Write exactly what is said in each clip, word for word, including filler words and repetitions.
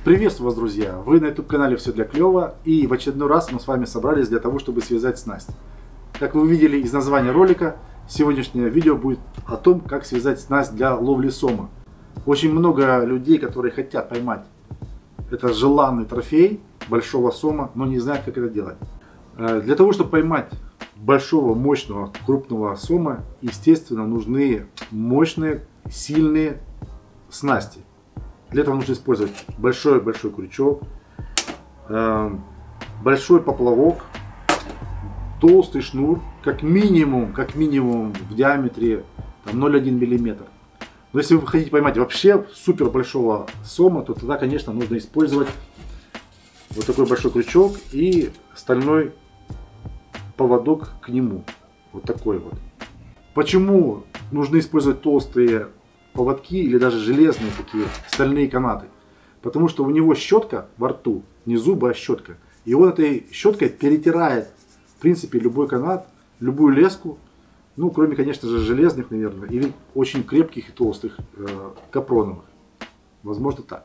Приветствую вас, друзья! Вы на YouTube канале Все для клёва, и в очередной раз мы с вами собрались для того, чтобы связать снасть. Как вы увидели из названия ролика, сегодняшнее видео будет о том, как связать снасть для ловли сома. Очень много людей, которые хотят поймать этот желанный трофей большого сома, но не знают, как это делать. Для того, чтобы поймать большого, мощного, крупного сома, естественно, нужны мощные, сильные снасти. Для этого нужно использовать большой-большой крючок, большой поплавок, толстый шнур, как минимум, как минимум в диаметре ноль целых одна десятая миллиметра. Но если вы хотите поймать вообще супер большого сома, то тогда, конечно, нужно использовать вот такой большой крючок и стальной поводок к нему. Вот такой вот. Почему нужно использовать толстые поводки или даже железные такие стальные канаты? Потому что у него щетка во рту, не зубы, а щетка. И он этой щеткой перетирает, в принципе, любой канат, любую леску. Ну, кроме, конечно же, железных, наверное, или очень крепких и толстых э, капроновых. Возможно, так.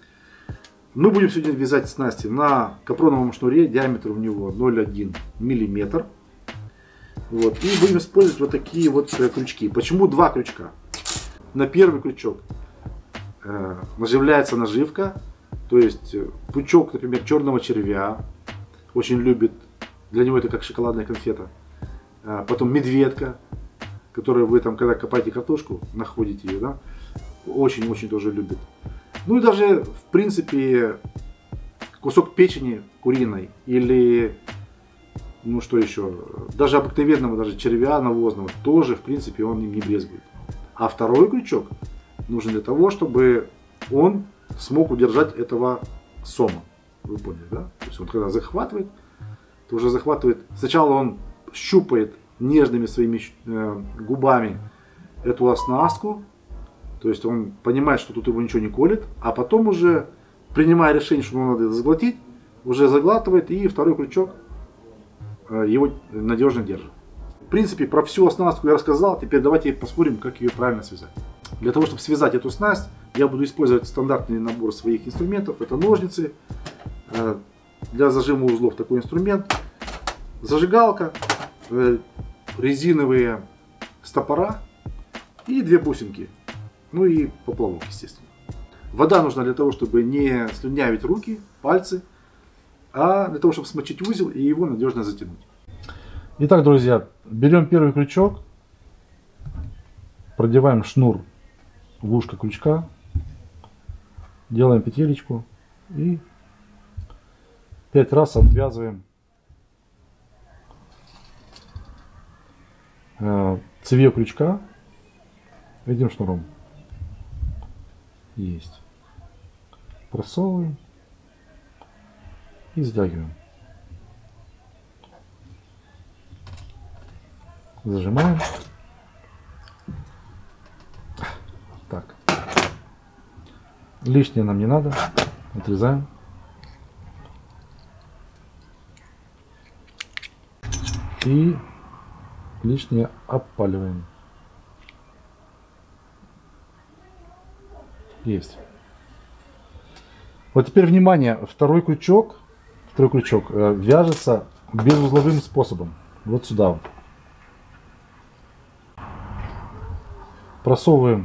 Мы будем сегодня вязать снасти на капроновом шнуре, диаметр у него ноль целых одна десятая миллиметра. Вот. И будем использовать вот такие вот крючки. Почему два крючка? На первый крючок э, наживляется наживка, то есть пучок, например, черного червя, очень любит, для него это как шоколадная конфета. А потом медведка, которую вы там, когда копаете картошку, находите ее, да, очень-очень тоже любит. Ну и даже, в принципе, кусок печени куриной или, ну что еще, даже обыкновенного, даже червя навозного, тоже, в принципе, он им не брезгует. А второй крючок нужен для того, чтобы он смог удержать этого сома. Вы поняли, да? То есть он когда захватывает, то уже захватывает. Сначала он щупает нежными своими э, губами эту оснастку. То есть он понимает, что тут его ничего не колет. А потом уже, принимая решение, что ему надо заглотить, уже заглатывает, и второй крючок э, его надежно держит. В принципе, про всю оснастку я рассказал. Теперь давайте посмотрим, как ее правильно связать. Для того, чтобы связать эту снасть, я буду использовать стандартный набор своих инструментов. Это ножницы, для зажима узлов такой инструмент, зажигалка, резиновые стопора и две бусинки. Ну и поплавок, естественно. Вода нужна для того, чтобы не слюнявить руки, пальцы, а для того, чтобы смочить узел и его надежно затянуть. Итак, друзья, берем первый крючок, продеваем шнур в ушко крючка, делаем петелечку и пять раз обвязываем цевье крючка этим шнуром. Есть. Просовываем и стягиваем. Зажимаем. Так. Лишнее нам не надо. Отрезаем. И лишнее обпаливаем. Есть. Вот теперь внимание, второй крючок, второй крючок э, вяжется безузловым способом. Вот сюда вот. Просовываем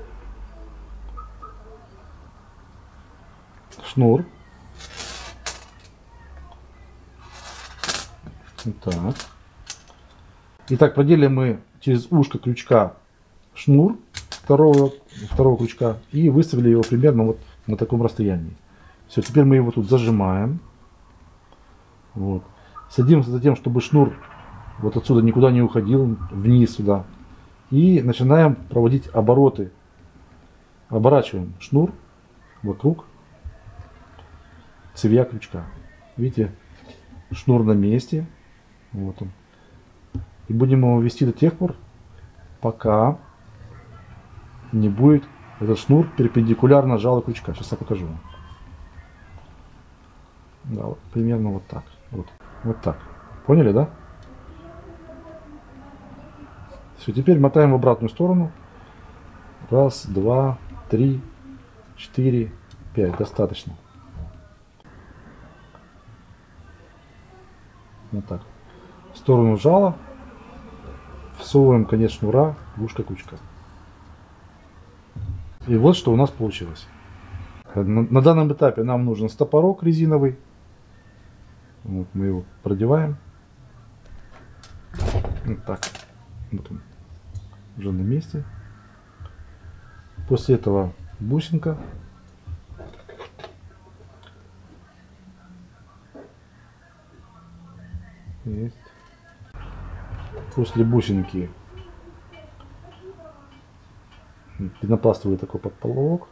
шнур. Вот так. Итак, продели мы через ушко крючка шнур второго, второго крючка и выставили его примерно вот на таком расстоянии. Все, теперь мы его тут зажимаем. Вот. Садимся за тем, чтобы шнур вот отсюда никуда не уходил, вниз сюда. И начинаем проводить обороты. Оборачиваем шнур вокруг цевья крючка. Видите, шнур на месте. Вот он. И будем его вести до тех пор, пока не будет этот шнур перпендикулярно жало крючка. Сейчас я покажу вам. Да, вот, примерно вот так. Вот, вот так. Поняли, да? Все, теперь мотаем в обратную сторону. Раз, два, три, четыре, пять. Достаточно. Вот так. В сторону жала. Всовываем конец шнура в ушко крючка. И вот что у нас получилось. На, на данном этапе нам нужен стопорок резиновый. Вот мы его продеваем. Вот так. Вот он. Уже на месте. После этого бусинка. Есть. После бусинки пенопластовый такой подполовок.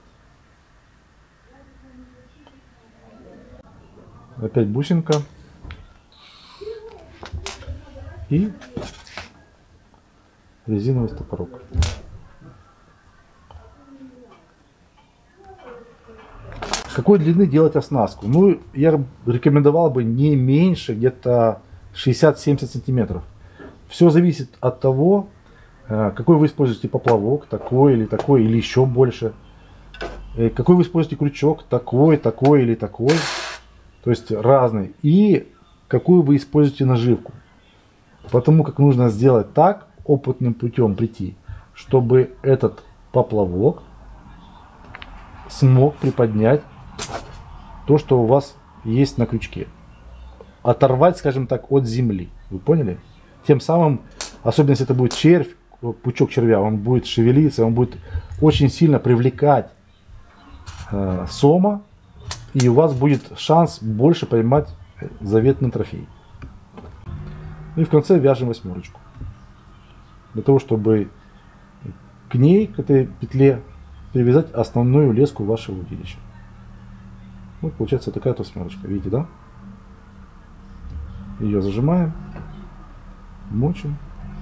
Опять бусинка. И резиновый стопорок. Какой длины делать оснастку? Ну, я рекомендовал бы не меньше где-то шестьдесят-семьдесят сантиметров. Все зависит от того, какой вы используете поплавок, такой или такой, или еще больше. Какой вы используете крючок, такой, такой или такой. То есть разный. И какую вы используете наживку. Потому как нужно сделать так, опытным путем прийти, чтобы этот поплавок смог приподнять то, что у вас есть на крючке. Оторвать, скажем так, от земли. Вы поняли? Тем самым, особенно если это будет червь, пучок червя, он будет шевелиться, он будет очень сильно привлекать э, сома, и у вас будет шанс больше поймать заветный трофей. И в конце вяжем восьмерочку. Для того, чтобы к ней, к этой петле, привязать основную леску вашего удилища. Вот получается такая вот восьмерочка. Видите, да? Ее зажимаем, мочим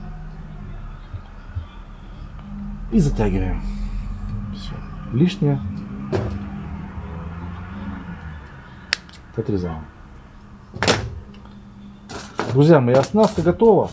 и затягиваем. Все. Лишнее отрезаем. Друзья мои, оснастка готова.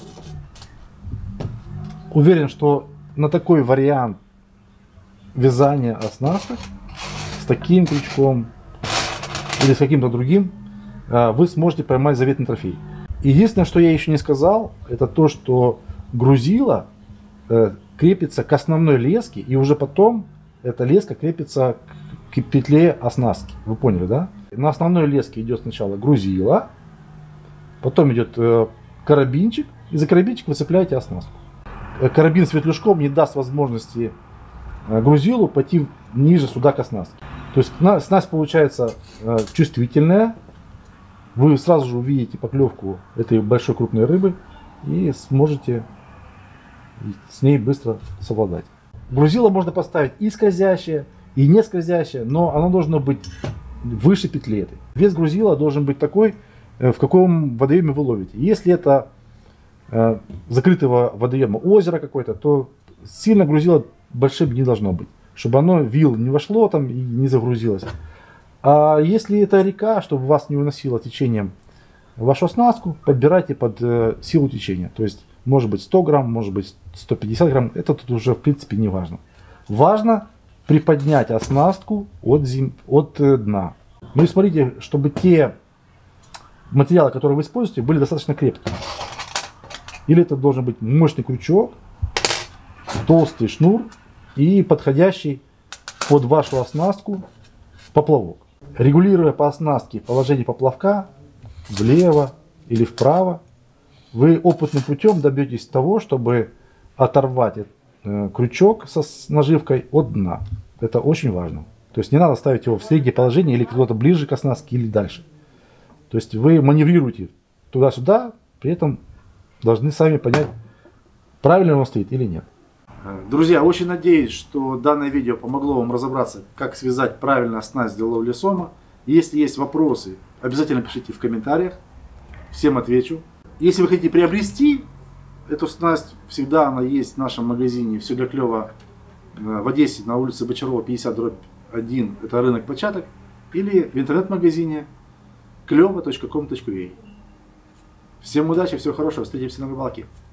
Уверен, что на такой вариант вязания оснасток с таким крючком или с каким-то другим вы сможете поймать заветный трофей. Единственное, что я еще не сказал, это то, что грузило крепится к основной леске, и уже потом эта леска крепится к петле оснастки. Вы поняли, да? На основной леске идет сначала грузило, потом идет карабинчик, и за карабинчик вы цепляете оснастку. Карабин с ветлюжком не даст возможности грузилу пойти ниже сюда к оснастке. То есть снасть получается чувствительная. Вы сразу же увидите поклевку этой большой крупной рыбы и сможете с ней быстро совладать. Грузило можно поставить и скользящее, и не скользящее, но оно должно быть выше петли этой. Вес грузила должен быть такой, в каком водоеме вы ловите. Если это э, закрытого водоема озера какой-то, то сильно грузило большим не должно быть, чтобы оно вил не вошло там и не загрузилось. А если это река, чтобы вас не уносило течением вашу оснастку, подбирайте под э, силу течения. То есть может быть сто грамм, может быть сто пятьдесят грамм, это тут уже в принципе не важно. Важно приподнять оснастку от, зем... от э, дна. Ну и смотрите, чтобы те материалы, которые вы используете, были достаточно крепкими. Или это должен быть мощный крючок, толстый шнур и подходящий под вашу оснастку поплавок. Регулируя по оснастке положение поплавка влево или вправо, вы опытным путем добьетесь того, чтобы оторвать э, крючок со, с наживкой от дна. Это очень важно. То есть не надо ставить его в среднее положение или куда-то ближе к оснастке или дальше. То есть вы маневрируете туда-сюда, при этом должны сами понять, правильно он стоит или нет. Друзья, очень надеюсь, что данное видео помогло вам разобраться, как связать правильно снасть для ловли сома. Если есть вопросы, обязательно пишите в комментариях, всем отвечу. Если вы хотите приобрести эту снасть, всегда она есть в нашем магазине «Все для клёва» в Одессе на улице Бочарова пятьдесят дробь один, это рынок початок, или в интернет-магазине клёва точка ком точка ю а. Всем удачи, всего хорошего, встретимся на рыбалке.